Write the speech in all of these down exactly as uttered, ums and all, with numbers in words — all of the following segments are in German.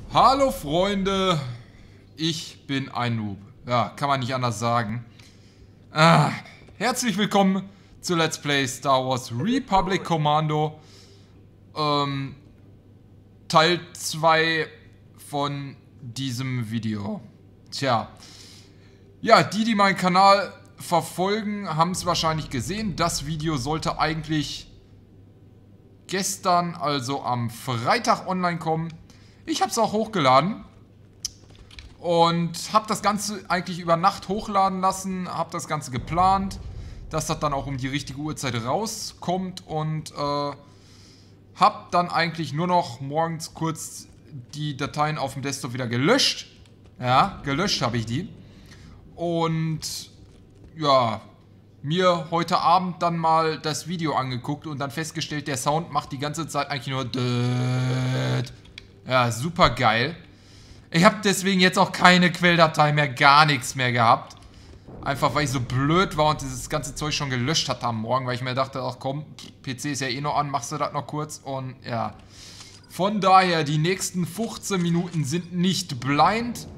Hallo Freunde, ich bin ein Noob. Ja, kann man nicht anders sagen. Ah, herzlich willkommen zu Let's Play Star Wars Republic Commando. Ähm, Teil zwei von diesem Video. Tja. Ja, die, die meinen Kanal verfolgen, haben es wahrscheinlich gesehen. Das Video sollte eigentlich gestern, also am Freitag, online kommen. Ich habe es auch hochgeladen und habe das Ganze eigentlich über Nacht hochladen lassen, habe das Ganze geplant, dass das dann auch um die richtige Uhrzeit rauskommt und äh, habe dann eigentlich nur noch morgens kurz die Dateien auf dem Desktop wieder gelöscht. Ja, gelöscht habe ich die. Und ja, mir heute Abend dann mal das Video angeguckt und dann festgestellt, der Sound macht die ganze Zeit eigentlich nur död. Ja, super geil. Ich habe deswegen jetzt auch keine Quelldatei mehr, gar nichts mehr gehabt. Einfach weil ich so blöd war und dieses ganze Zeug schon gelöscht hatte am Morgen, weil ich mir dachte, ach komm, P C ist ja eh noch an, machst du das noch kurz und ja. Von daher, die nächsten fünfzehn Minuten sind nicht blind.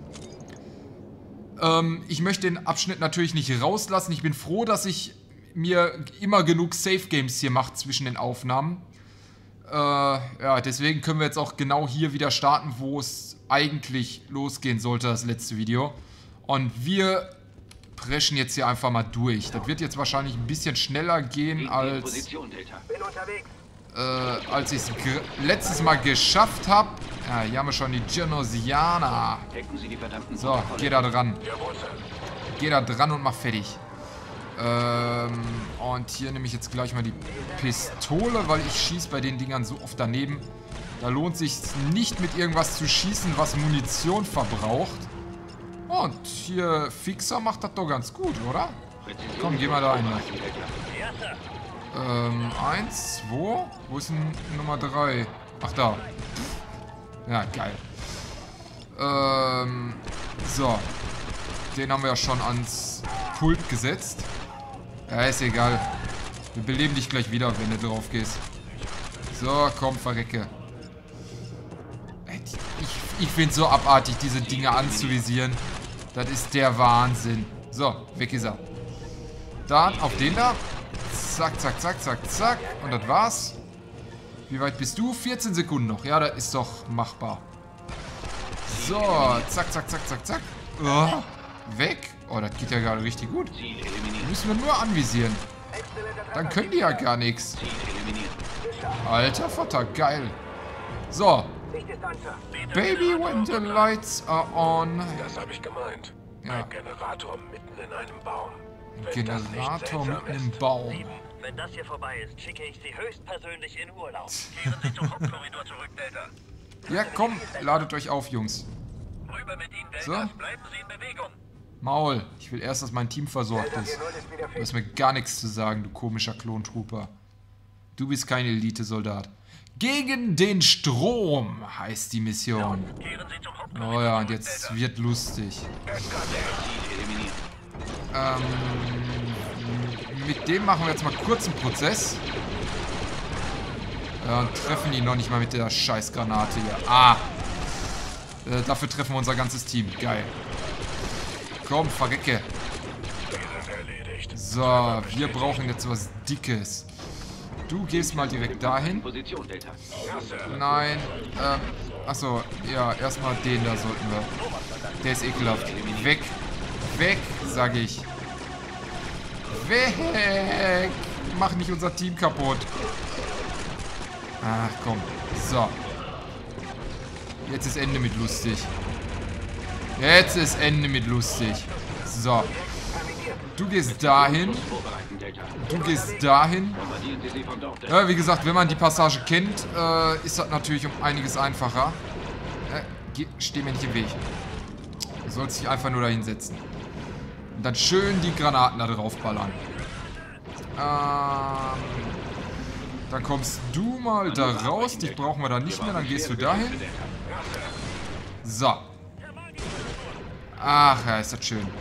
Ähm, ich möchte den Abschnitt natürlich nicht rauslassen. Ich bin froh, dass ich mir immer genug Safe Games hier mache zwischen den Aufnahmen. Äh, ja, deswegen können wir jetzt auch genau hier wieder starten, wo es eigentlich losgehen sollte, das letzte Video. Und wir preschen jetzt hier einfach mal durch. Das wird jetzt wahrscheinlich ein bisschen schneller gehen, als, äh, als ich es letztes Mal geschafft habe. Ja, hier haben wir schon die Genosianer. So, geh da dran. Geh da dran und mach fertig. Ähm, und hier nehme ich jetzt gleich mal die Pistole, weil ich schieße bei den Dingern so oft daneben. Da lohnt sich nicht mit irgendwas zu schießen, was Munition verbraucht. Und hier Fixer macht das doch ganz gut, oder? Komm, geh mal da rein. Ähm, eins, zwei. Wo ist denn Nummer drei? Ach, da. Ja, geil. Ähm, so. Den haben wir ja schon ans Pult gesetzt. Ja, ist egal. Wir beleben dich gleich wieder, wenn du drauf gehst. So, komm, verrecke. Ich, ich finde es so abartig, diese Dinge anzuvisieren. Das ist der Wahnsinn. So, weg ist er. Dann auf den da. Zack, zack, zack, zack, zack. Und das war's. Wie weit bist du? vierzehn Sekunden noch. Ja, das ist doch machbar. So, zack, zack, zack, zack, zack. Oh, weg. Oh, das geht ja gerade richtig gut. Müssen wir nur anvisieren. Dann können die ja gar nichts. Alter Vater, geil. So. Baby, when the lights are on. Das habe ich gemeint. Ja. Ein Generator mitten in einem Baum. Ein Generator mitten im Baum. Wenn das hier vorbei ist, schicke ich Sie höchstpersönlich in Urlaub. Kehren Sie zum Hauptkorridor zurück, Delta. Ja, komm, ladet euch auf, Jungs. Rüber mit Ihnen, Delta. So. Bleiben Sie in Bewegung. Maul. Ich will erst, dass mein Team versorgt ist. Du hast mir gar nichts zu sagen, du komischer Klontrooper. Du bist kein Elite-Soldat. Gegen den Strom heißt die Mission. Kehren Sie zum Hauptkorridor Oh ja, und zurück, jetzt Delta. wird lustig. Ähm, mit dem machen wir jetzt mal kurz einen Prozess. Ja, und treffen ihn noch nicht mal mit der Scheißgranate hier. Ah! Äh, dafür treffen wir unser ganzes Team. Geil. Komm, verrecke. So, wir brauchen jetzt was Dickes. Du gehst mal direkt dahin. Nein. Ähm, achso, ja, erstmal den da sollten wir. Der ist ekelhaft. Weg. Weg, sag ich. Weg. Mach nicht unser Team kaputt. Ach, komm. So. Jetzt ist Ende mit lustig. Jetzt ist Ende mit lustig. So. Du gehst dahin. Du gehst dahin. Ja, wie gesagt, wenn man die Passage kennt, äh, ist das natürlich um einiges einfacher. Äh, geh, steh mir nicht im Weg. Du sollst dich einfach nur da hinsetzen. Und dann schön die Granaten da drauf ballern. Ähm, dann kommst du mal da raus. Dich brauchen wir da nicht mehr. Dann gehst du dahin. So. Ach ja, ist das schön.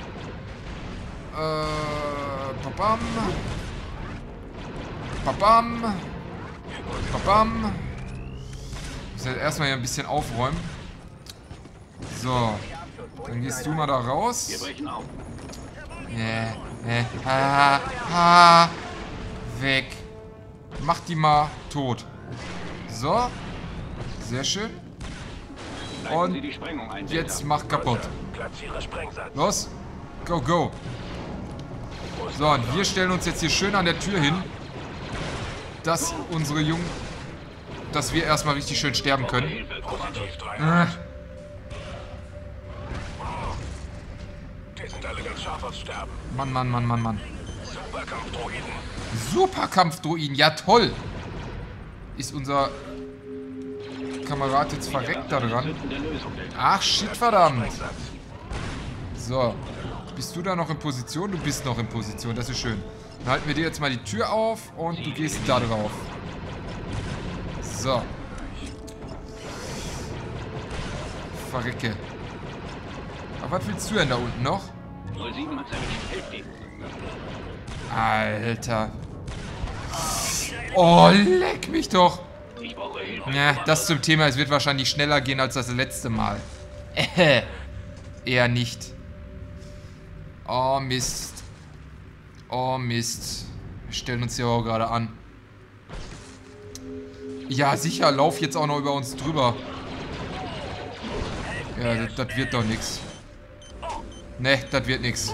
Äh, babam. Babam. Babam. Ich muss jetzt erstmal hier ein bisschen aufräumen. So. Dann gehst du mal da raus. Wir brechen auf. Nee, nee. Ha, ha. Weg. Mach die mal tot. So. Sehr schön. Leiten Sie Und die Sprengung ein, jetzt Delta. mach kaputt. Platziere Sprengsatz. Los. Go, go. So, und wir stellen uns jetzt hier schön an der Tür hin, dass unsere Jungen, dass wir erstmal richtig schön sterben können. Positiv drei. Äh, Die sind alle ganz scharf aufs Sterben. Mann, Mann, Mann, Mann, Mann. Superkampfdroiden. Superkampfdruiden, ja toll. Ist unser Kamerad jetzt verreckt da dran? Zünden der Lösung, Delta. Ach, shit, verdammt. Sprengsatz. So. Bist du da noch in Position? Du bist noch in Position, das ist schön. Dann halten wir dir jetzt mal die Tür auf und du gehst da drauf. So. Verrecke. Aber was willst du denn da unten noch? null sieben hat's erwischt. Helft ihm. Alter. Oh, leck mich doch. Ich brauche Hilfe. Ja, das zum Thema, es wird wahrscheinlich schneller gehen als das letzte Mal. Äh, eher nicht. Oh, Mist. Oh, Mist. Wir stellen uns hier auch gerade an. Ja, sicher, lauf jetzt auch noch über uns drüber. Ja, das, das wird doch nix. Ne, das wird nix.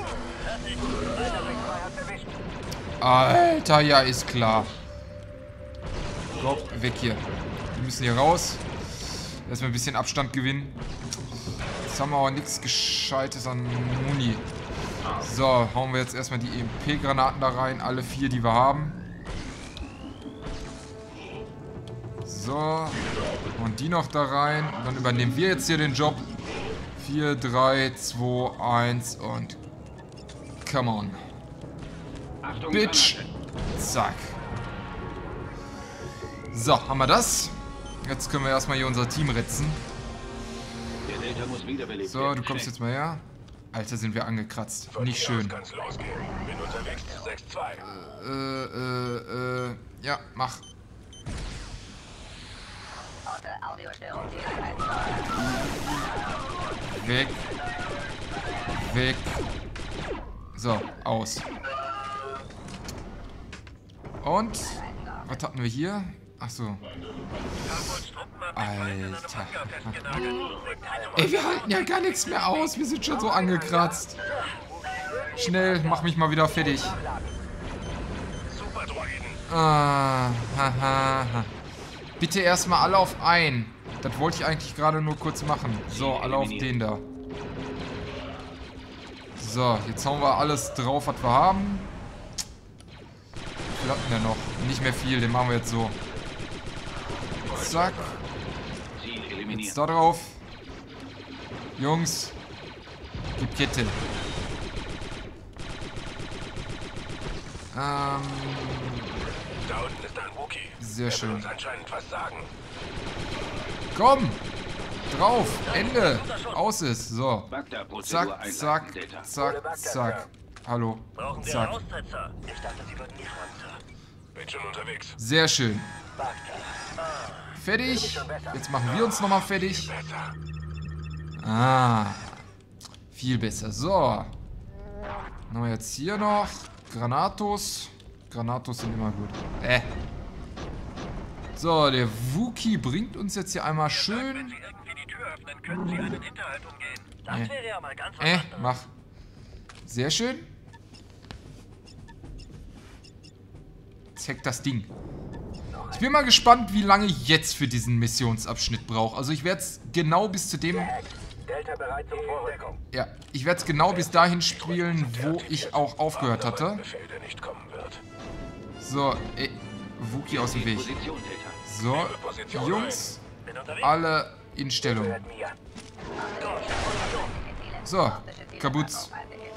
Alter, ja, ist klar. Komm, weg hier. Wir müssen hier raus. Erstmal ein bisschen Abstand gewinnen. Jetzt haben wir aber nichts Gescheites an Muni. So, hauen wir jetzt erstmal die E M P-Granaten da rein. Alle vier, die wir haben. So. Und die noch da rein. Dann übernehmen wir jetzt hier den Job. vier, drei, zwei, eins und... Come on. Achtung, Bitch. Granate. Zack. So, haben wir das. Jetzt können wir erstmal hier unser Team retzen. Der Delta muss wiederbelebt So, werden. du kommst Schnell. jetzt mal her. Alter, sind wir angekratzt. Von Nicht hier aus schön. kann's losgehen. Bin unterwegs. sechs zwei. Äh, äh, äh, ja, mach. Weg. Weg. So, aus. Und, was hatten wir hier? Ach so. Alter. Ey, wir halten ja gar nichts mehr aus. Wir sind schon so angekratzt. Schnell, mach mich mal wieder fertig. Superdroiden. Ah, haha. Ha. Bitte erstmal alle auf ein. Das wollte ich eigentlich gerade nur kurz machen. So, alle auf den da. So, jetzt hauen wir alles drauf, was wir haben. Wie viel hatten wir noch? Nicht mehr viel, den machen wir jetzt so. Zack. Ziel Jetzt eliminiert. da drauf. Jungs. Gib Kette. Ähm, Da unten ist ein Wookie. sehr Der will schön. uns anscheinend was sagen. Komm! Drauf! Ende! Aus ist. So. Bagda-Prozedur Zack, einleiten, zack, Delta. zack, zack. Hallo. Brauchen wir Zack. Aussetzer? Ich dachte, Sie würden nicht runter. Bin schon unterwegs. Sehr schön. Fertig. Jetzt machen wir uns nochmal fertig. Besser. Ah. Viel besser. So. Dann haben wir jetzt hier noch Granatos. Granatos sind immer gut. Äh. So, der Wookie bringt uns jetzt hier einmal Wenn schön... Sie irgendwie die Tür öffnen, können Sie einen Hinterhalt umgehen. Das Äh. wäre ja mal ganz was Äh, anderes. mach. Sehr schön. Zeig das Ding. Ich bin mal gespannt, wie lange ich jetzt für diesen Missionsabschnitt brauche. Also ich werde es genau bis zu dem... Delta bereit zum Vorrückung. Ja, ich werde es genau bis dahin spielen, wo ich auch aufgehört hatte. Befehl, der nicht kommen wird. So, ey, Wookie aus dem Weg. Position, Delta. So, Jungs, Bin unterwegs. alle in Stellung. Mir. So, Kabutz.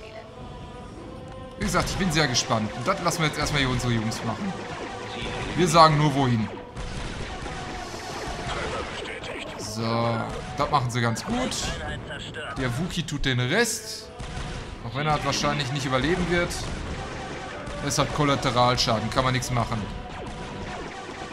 Wie gesagt, ich bin sehr gespannt. Und das lassen wir jetzt erstmal hier unsere Jungs machen. Wir sagen nur wohin. Bestätigt. So, das machen sie ganz gut. Einheit zerstört. Der Wookie tut den Rest. Auch wenn er halt wahrscheinlich nicht überleben wird. Es hat Kollateralschaden, kann man nichts machen.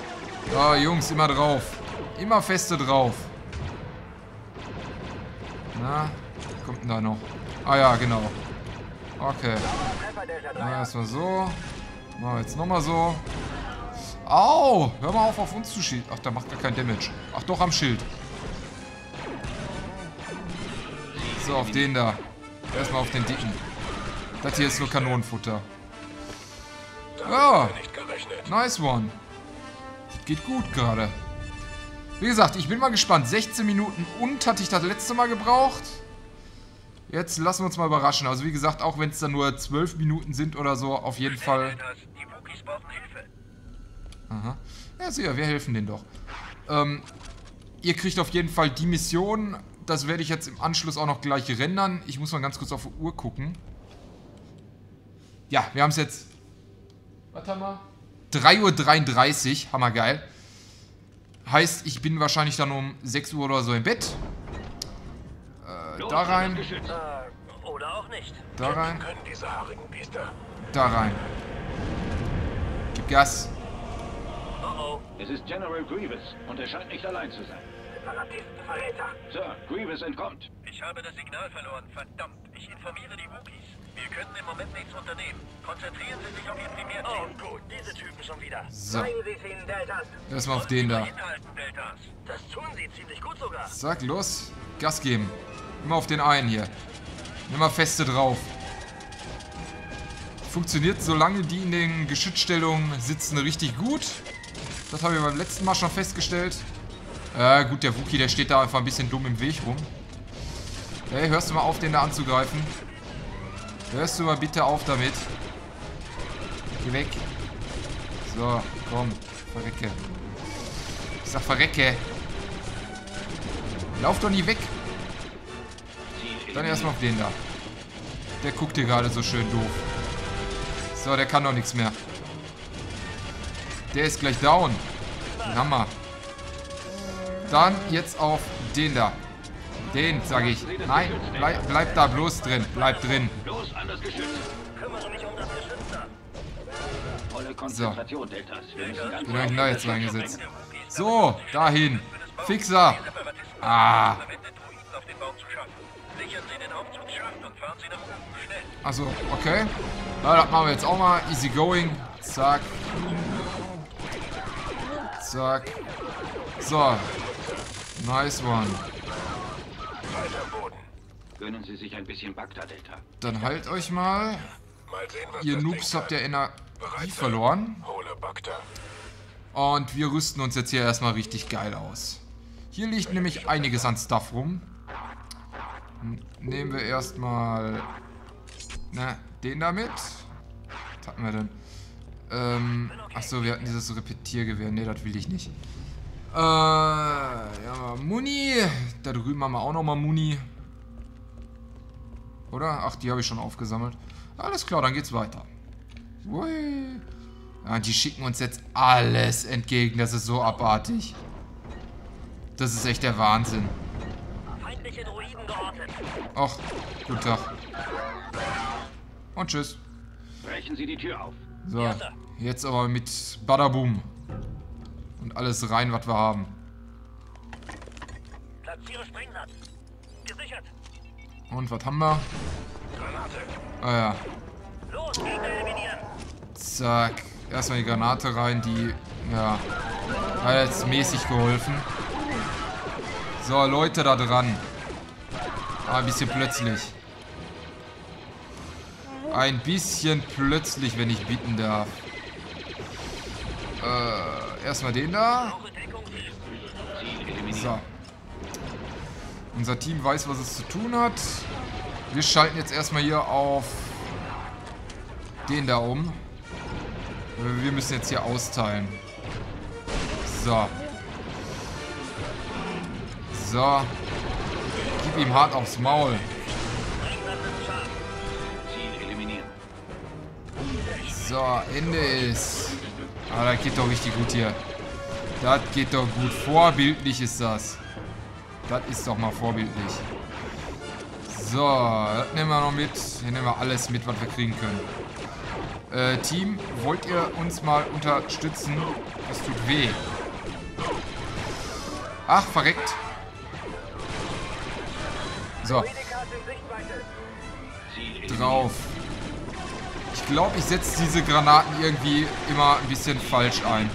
Ja, Jungs, immer drauf. Immer feste drauf. Na, kommt denn da noch? Ah ja, genau. Okay. Na, erstmal so. Machen wir jetzt nochmal so. Au! Hör mal auf, auf uns zu schießen. Ach, der macht gar kein Damage. Ach, doch am Schild. So, auf den da. Erstmal auf den dicken. Das hier ist nur Kanonenfutter. Ja. Nice one. Das geht gut gerade. Wie gesagt, ich bin mal gespannt. sechzehn Minuten und hatte ich das letzte Mal gebraucht. Jetzt lassen wir uns mal überraschen. Also wie gesagt, auch wenn es dann nur zwölf Minuten sind oder so, auf jeden Fall. Die Wookies brauchen Hilfe. Aha. Ja, sicher, wir helfen denen doch. Ähm, ihr kriegt auf jeden Fall die Mission. Das werde ich jetzt im Anschluss auch noch gleich rendern. Ich muss mal ganz kurz auf die Uhr gucken. Ja, wir haben es jetzt... Was haben wir? drei Uhr dreiunddreißig. Hammergeil. Heißt, ich bin wahrscheinlich dann um sechs Uhr oder so im Bett. Äh, da rein. Äh, oder auch nicht. Da rein. Können diese haarigen Biester. Da rein. Gib Gas. Oh oh. Es ist General Grievous und er scheint nicht allein zu sein. Separatisten, Verräter. Sir, Grievous entkommt. Ich habe das Signal verloren. Verdammt. Ich informiere die Wookies. Wir können im Moment nichts unternehmen. Konzentrieren Sie sich auf Ihr Primärziel. Oh gut, diese Typen schon wieder. So. Zeigen Sie es ihnen, Deltas. Erstmal auf den da. Inhalten, Deltas. Das tun Sie ziemlich gut sogar. Sag, los. Gas geben. Immer auf den einen hier. Immer feste drauf. Funktioniert, solange die in den Geschützstellungen sitzen, richtig gut. Das habe ich beim letzten Mal schon festgestellt. Ja, äh, gut, der Wookie, der steht da einfach ein bisschen dumm im Weg rum. Hey, hörst du mal auf, den da anzugreifen? Hörst du mal bitte auf damit. Geh weg. So, komm. Verrecke. Ich sag verrecke. Lauf doch nie weg. Dann erstmal auf den da. Der guckt hier gerade so schön doof. So, der kann doch nichts mehr. Der ist gleich down. Den haben wir. Dann jetzt auf den da. Den, sage ich. Nein, bleib, bleib da bloß drin. Bleib drin. Los an das Geschütz. Kümmere mich um das Geschütz da. Volle Konzentration, Deltas. Wir müssen ganz Den habe ich da jetzt reingesetzt. So, dahin. Fixer. Ah. Achso, okay. Ja, das machen wir jetzt auch mal. Easy going. Zack. Zack. So. Nice one. Gönnen Sie sich ein bisschen Bagdad, Delta. Dann halt euch mal. Mal sehen, was Ihr das Noobs Ding habt ja kann. Energie verloren. Hole Bagda. Und wir rüsten uns jetzt hier erstmal richtig geil aus. Hier liegt nämlich einiges an Stuff rum. Nehmen wir erstmal na, den da mit. Was hatten wir denn? Ähm, achso, wir hatten dieses Repetiergewehr. Ne, das will ich nicht. Äh, ja, Muni. Da drüben haben wir auch nochmal Muni. Oder? Ach, die habe ich schon aufgesammelt. Alles klar, dann geht's weiter. Ui. Ja, die schicken uns jetzt alles entgegen. Das ist so abartig. Das ist echt der Wahnsinn. Feindliche Droiden geortet. Ach, guten Tag. Und tschüss. Brechen Sie die Tür auf. So, jetzt aber mit Badaboom. Und alles rein, was wir haben. Platziere Sprengsatz. Gesichert. Und was haben wir? Ah ja. Los, Gegner eliminieren. Zack. Erstmal die Granate rein, die, ja, hat jetzt mäßig geholfen. So, Leute da dran. Ah, ein bisschen plötzlich. Ein bisschen plötzlich, wenn ich bitten darf. Äh, erstmal den da. So. Unser Team weiß, was es zu tun hat. Wir schalten jetzt erstmal hier auf den da um. Wir müssen jetzt hier austeilen. So. So. Gib ihm hart aufs Maul. So, Ende ist. Ah, das geht doch richtig gut hier. Das geht doch gut. Vorbildlich ist das. Das ist doch mal vorbildlich. So, das nehmen wir noch mit. Hier nehmen wir alles mit, was wir kriegen können. Äh, Team, wollt ihr uns mal unterstützen? Das tut weh. Ach, verreckt. So. Drauf. Ich glaube, ich setze diese Granaten irgendwie immer ein bisschen falsch ein.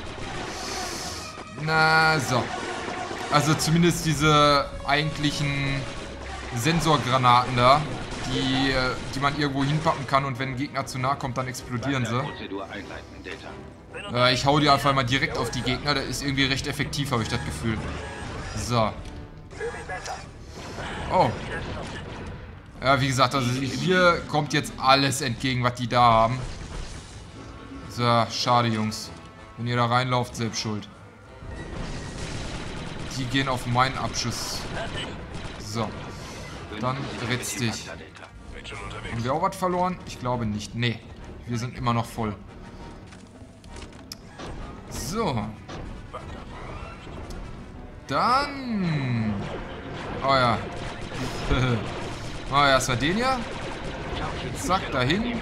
Na, so. Also zumindest diese eigentlichen Sensorgranaten da, die, die man irgendwo hinpacken kann und wenn ein Gegner zu nahe kommt, dann explodieren sie. Äh, ich hau die einfach mal direkt auf die Gegner, das ist irgendwie recht effektiv, habe ich das Gefühl. So. Oh. Ja, wie gesagt, also hier kommt jetzt alles entgegen, was die da haben. So, schade, Jungs. Wenn ihr da reinlauft, selbst schuld. Die gehen auf meinen Abschuss. So. Dann ritz dich. Haben wir auch was verloren? Ich glaube nicht. Nee. Wir sind immer noch voll. So. Dann. Oh ja. Oh ja, erstmal den hier. Zack, dahin.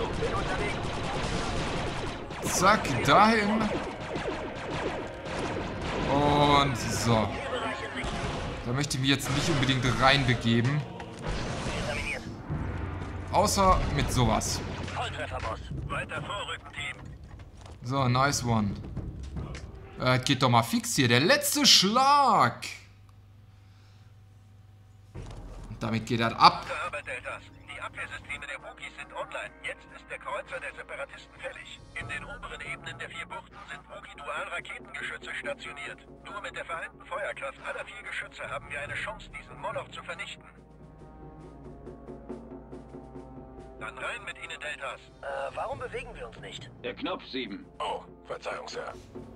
Zack, dahin. Und so. Da möchte ich mich jetzt nicht unbedingt reinbegeben. Außer mit sowas. So, nice one. Äh, geht doch mal fix hier. Der letzte Schlag. Und damit geht das ab. Die Abwehrsysteme der Wookiees sind online. Jetzt ist der Kreuzer der Separatisten fällig. In den oberen Ebenen der vier Buchten sind Wookie-Dual-Raketengeschütze stationiert. Nur mit der vereinten Feuerkraft aller vier Geschütze haben wir eine Chance, diesen Moloch zu vernichten. Dann rein mit ihnen, Deltas. Äh, warum bewegen wir uns nicht? Der Knopf sieben. Oh, Verzeihung, Sir.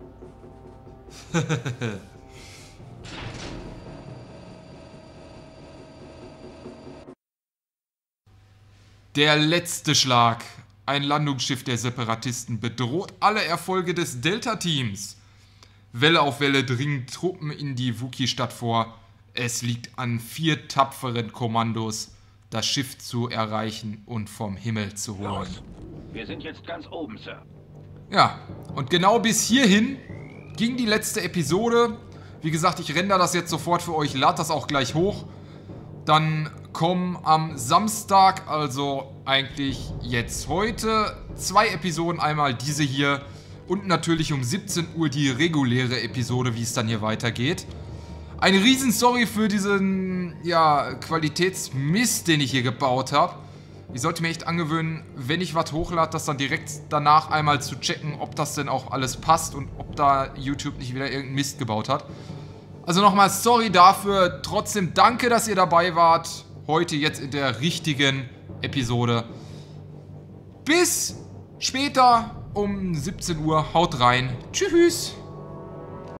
Der letzte Schlag. Ein Landungsschiff der Separatisten bedroht alle Erfolge des Delta-Teams. Welle auf Welle dringen Truppen in die Wookie-Stadt vor. Es liegt an vier tapferen Kommandos, das Schiff zu erreichen und vom Himmel zu holen. Los. Wir sind jetzt ganz oben, Sir. Ja, und genau bis hierhin ging die letzte Episode. Wie gesagt, ich render das jetzt sofort für euch, lade das auch gleich hoch. Dann kommen am Samstag, also eigentlich jetzt heute, zwei Episoden. Einmal diese hier und natürlich um siebzehn Uhr die reguläre Episode, wie es dann hier weitergeht. Eine riesen Sorry für diesen, ja, Qualitätsmist, den ich hier gebaut habe. Ich sollte mir echt angewöhnen, wenn ich was hochlade, das dann direkt danach einmal zu checken, ob das denn auch alles passt und ob da YouTube nicht wieder irgendeinen Mist gebaut hat. Also nochmal sorry dafür. Trotzdem danke, dass ihr dabei wart. Heute jetzt in der richtigen Episode. Bis später um siebzehn Uhr. Haut rein. Tschüss.